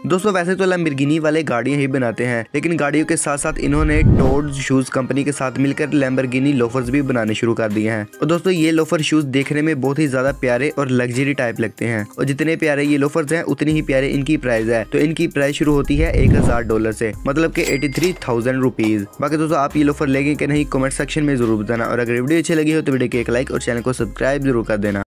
दोस्तों वैसे तो लैम्बोर्गिनी वाले गाड़ियां ही बनाते हैं, लेकिन गाड़ियों के साथ साथ इन्होंने टोड शूज कंपनी के साथ मिलकर लैम्बोर्गिनी लोफर्स भी बनाने शुरू कर दिए हैं। और दोस्तों ये लोफर शूज देखने में बहुत ही ज्यादा प्यारे और लग्जरी टाइप लगते हैं, और जितने प्यारे ये लोफर्स हैं उतनी ही प्यारे इनकी प्राइस है। तो इनकी प्राइस शुरू होती है $1000 से, मतलब कि 83,000 रुपीज। बाकी दोस्तों आप ये लोफर लेंगे कि नहीं कमेंट सेक्शन में जरूर बताना, और अगर वीडियो अच्छी लगी हो तो वीडियो को एक लाइक और चैनल को सब्सक्राइब जरूर कर देना।